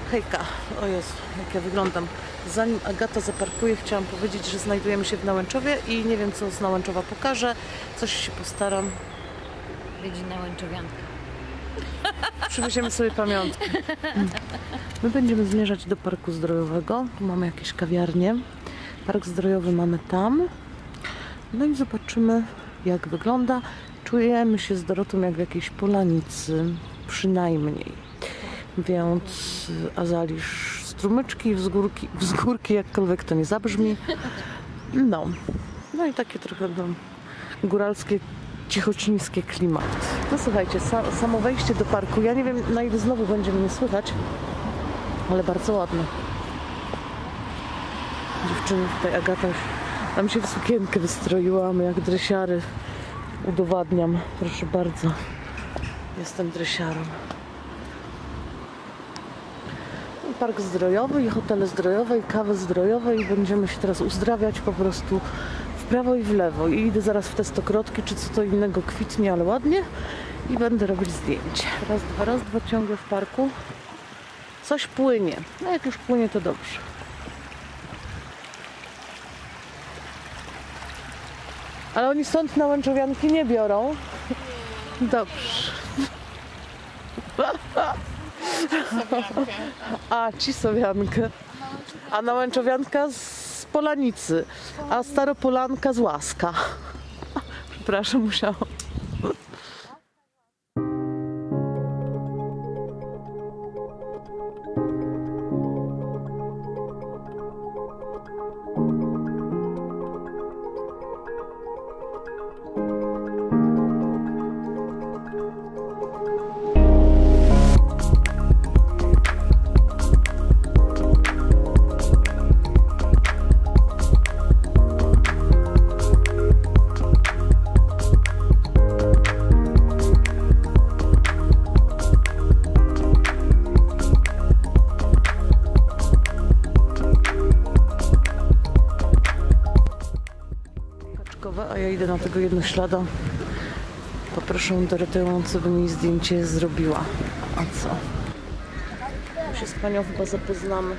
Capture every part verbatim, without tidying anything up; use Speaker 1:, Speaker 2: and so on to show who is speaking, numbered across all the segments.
Speaker 1: Hejka, o Jezu, jak ja wyglądam. Zanim Agata zaparkuje, chciałam powiedzieć, że znajdujemy się w Nałęczowie i nie wiem, co z Nałęczowa pokażę. Coś się postaram.
Speaker 2: Będzie nałęczowianka.
Speaker 1: Przywieziemy sobie pamiątkę. My będziemy zmierzać do Parku Zdrojowego. Tu mamy jakieś kawiarnie. Park Zdrojowy mamy tam. No i zobaczymy, jak wygląda. Czujemy się z Dorotą jak w jakiejś polanicy. Przynajmniej. Więc Azalisz strumyczki, wzgórki, wzgórki, jakkolwiek to nie zabrzmi. No. No i takie trochę no, góralskie, cichocińskie klimaty. No słuchajcie, sa samo wejście do parku. Ja nie wiem, na ile znowu będzie mnie słychać, ale bardzo ładne. Dziewczyny, tutaj Agata tam się w sukienkę wystroiła, my jak dresiary udowadniam. Proszę bardzo, jestem dresiarą. Park Zdrojowy i hotele zdrojowe i kawy zdrojowe i będziemy się teraz uzdrawiać po prostu w prawo i w lewo. I idę zaraz w te stokrotki, czy co to innego kwitnie, ale ładnie i będę robić zdjęcie. Raz, dwa, raz, dwa, ciągle w parku. Coś płynie. No jak już płynie, to dobrze. Ale oni stąd nałęczowianki nie biorą. Dobrze. A, cisowiankę. A nałęczowianka z Polanicy. A staropolanka z Łaska. Przepraszam, musiałam. A ja idę na tego jednoślada. Poproszę Dorotę, by mi zdjęcie zrobiła. A co? My się z panią chyba zapoznamy.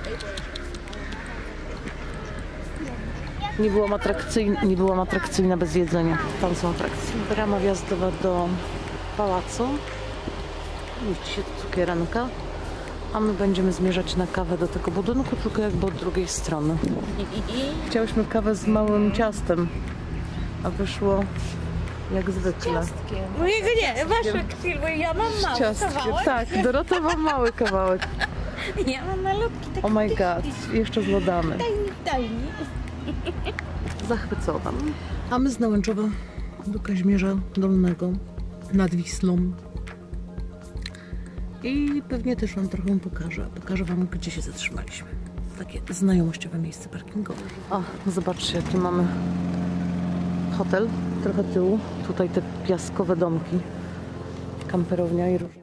Speaker 1: Nie byłam atrakcyjna, nie byłam atrakcyjna bez jedzenia. Tam są atrakcje. Brama wjazdowa do pałacu. Mieści się tu cukieranka. A my będziemy zmierzać na kawę do tego budynku, tylko jakby od drugiej strony. Chciałyśmy kawę z małym ciastem. A wyszło jak zwykle.
Speaker 2: Ciastkiem.
Speaker 3: Mojego nie, wasze bo ja mam mały
Speaker 1: Ciastkiem.
Speaker 3: kawałek.
Speaker 1: Tak, Dorota ma mały kawałek.
Speaker 3: Ja mam malutki, taki
Speaker 1: Oh my god, jeszcze z lodami.
Speaker 3: tajny, tajny.
Speaker 1: Zachwycona. A my z Nałęczowa do Kazimierza Dolnego nad Wisłą. I pewnie też wam trochę pokażę. Pokażę wam, gdzie się zatrzymaliśmy. Takie znajomościowe miejsce parkingowe. A, zobaczcie, jaki mamy hotel, trochę tyłu. Tutaj te piaskowe domki, kamperownia i różne.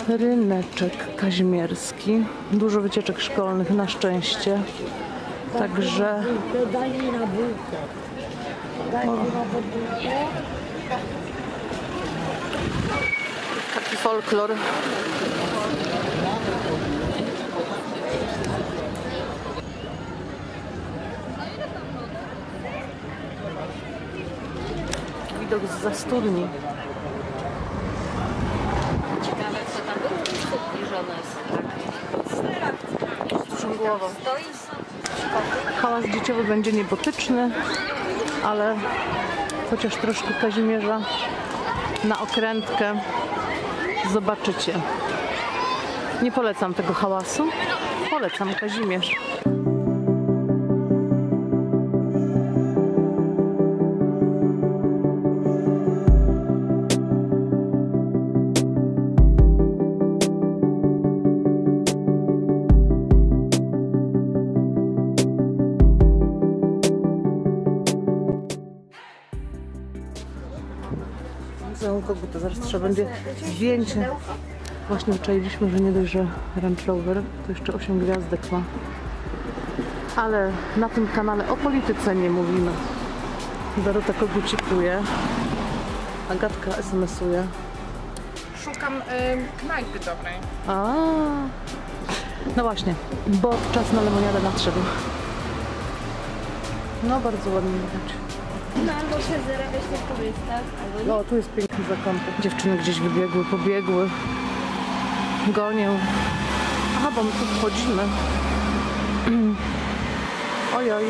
Speaker 1: Ryneczek kazimierski. Dużo wycieczek szkolnych na szczęście. Także
Speaker 3: Daj mi na bułkę. Daj mi na bułkę.
Speaker 1: taki folklor. Widok z zastudni.
Speaker 2: Ciekawe, co tam było zbliżone z
Speaker 1: Duszą głową.
Speaker 2: stoi.
Speaker 1: Hałas dzieciowy będzie niebotyczny, ale chociaż troszkę Kazimierza na okrętkę zobaczycie. Nie polecam tego hałasu, polecam Kazimierz. To zaraz trzeba będzie zdjęcie. Właśnie wyczailiśmy, że nie dość, że Range Rover to jeszcze osiem gwiazdek ma. Ale na tym kanale o polityce nie mówimy. Dorota kogucikuje. Agatka es em esuje.
Speaker 4: Szukam y, knajpy dobrej.
Speaker 1: A, no właśnie, bo czas na lemoniadę nadszedł. No bardzo ładnie widać.
Speaker 3: No albo się zarabiać na turystach, albo nie.
Speaker 1: No, tu jest piękny zakątek. Dziewczyny gdzieś wybiegły, pobiegły. Gonię. Aha, bo my tu wchodzimy. Ojoj.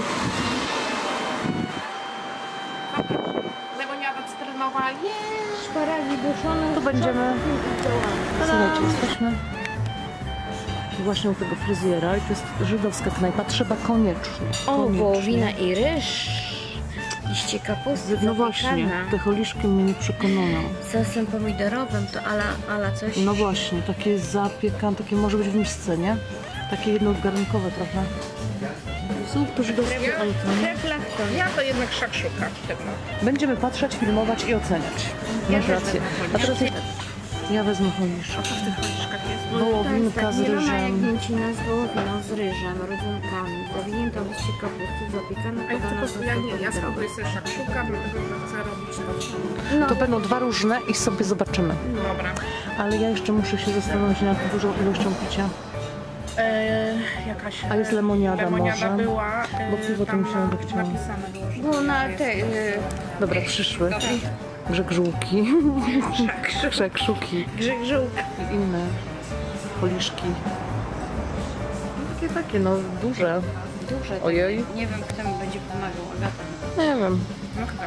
Speaker 4: Lemoniada cytrynowa, jest.
Speaker 3: Szparagi duszone.
Speaker 1: Tu będziemy. Słuchajcie, jesteśmy właśnie u tego fryzjera i to jest żydowska knajpa. Trzeba koniecznie.
Speaker 2: O,
Speaker 1: koniecznie.
Speaker 2: wołowina i ryż. Liście kapusty
Speaker 1: No właśnie,
Speaker 2: zapikana.
Speaker 1: te holiszki mnie nie przekonują.
Speaker 2: Z sosem pomidorowym to ala, ala coś.
Speaker 1: No właśnie, takie zapiekan, takie może być w misce, nie? Takie jednogarnkowe trochę. Zup to żydowskie, ale to nie.
Speaker 3: Reflektor.
Speaker 4: Ja to jednak szakszuka.
Speaker 1: Będziemy patrzeć, filmować i oceniać. Masz rację. A teraz jeszcze... Ja wezmę holisz.
Speaker 4: A co w tych policzkach jest?
Speaker 1: Wołowinka z
Speaker 3: Mielona
Speaker 1: ryżem.
Speaker 3: jagnięcina z wołowiną, z ryżem, rodzynkami, zawinięta w liście kapusty, zapiekana,
Speaker 4: A ja po
Speaker 3: podana
Speaker 4: prostu, ja nie, ja
Speaker 3: sosem
Speaker 4: spróbuję sobie szakszuka, dlatego że chcę robić to.
Speaker 3: No,
Speaker 1: To będą dwa różne i sobie zobaczymy.
Speaker 4: Dobra.
Speaker 1: Ale ja jeszcze muszę się zastanowić nad dużą ilością picia.
Speaker 4: E, jakaś
Speaker 1: A jest lemoniada
Speaker 4: lemoniada
Speaker 1: może?
Speaker 4: była, e,
Speaker 1: Bo piwo to
Speaker 4: tam
Speaker 1: mi się
Speaker 4: na-
Speaker 1: by chciało.
Speaker 4: napisane było, że
Speaker 3: było na
Speaker 4: jest-
Speaker 3: tej... y,
Speaker 1: Dobra, przyszły. Grzegżółki. Krzekszuki.
Speaker 3: Grzegżółka.
Speaker 1: I inne holiszki. Takie, takie, no duże.
Speaker 2: Duże. to
Speaker 1: Ojej.
Speaker 2: Nie wiem, kto mi będzie pomagał. Agata.
Speaker 1: Nie wiem.
Speaker 4: No chyba.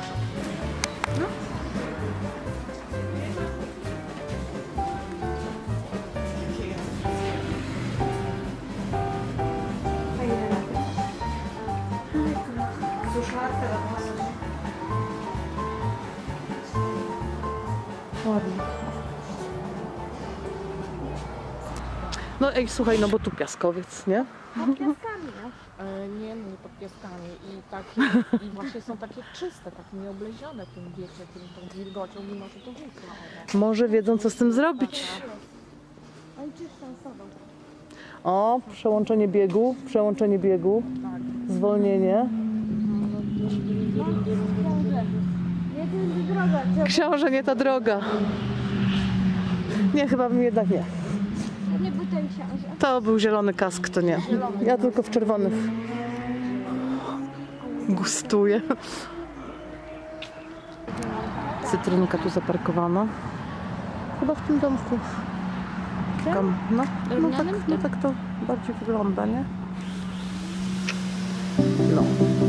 Speaker 1: Ładnie. No ej, słuchaj, no bo tu piaskowiec, nie?
Speaker 4: E, nie, no nie pod piaskami i takie, i właśnie są takie czyste, takie nieoblezione tym, wiecie, tym, tą wilgocią, mimo że to wódka.
Speaker 1: Może wiedzą, co z tym zrobić. O, przełączenie biegu, przełączenie biegu, zwolnienie. Książę, nie ta droga. Nie, chyba bym jednak nie.
Speaker 3: Nie był ten książę.
Speaker 1: To był zielony kask, to nie. Ja tylko w czerwonych gustuję. Cytrynka tu zaparkowana. Chyba w tym domku. Tam, no, no, tak, no tak to bardziej wygląda, nie? No.